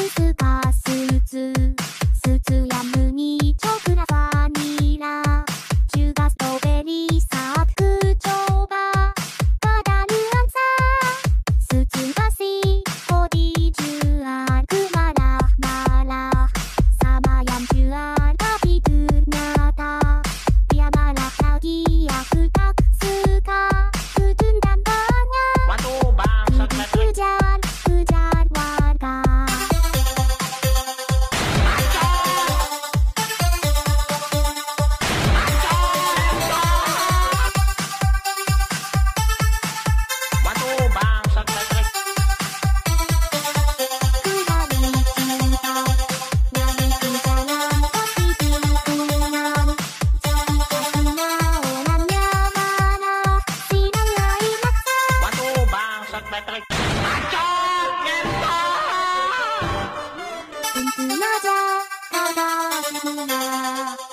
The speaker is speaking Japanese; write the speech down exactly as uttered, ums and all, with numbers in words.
スかスーツスーツやムニチョコラバニラシュガーストベリーサークチョーバーガダルアンサースーツバシボディジュアクマラマラサマヤンジュアラビトゥナタビアマラタギヤクタクスカクトゥンダンバーニャ Waduh bang, Hujan, hujan warga. Waduh bang, sakit. Ku dari cinta, dari kejalan tapi tikungan. Jadi kasihnya orangnya mana, sidang lain maksa. Waduh bang, sakit. Acok, ngentot. Tentu saja, kata bunga.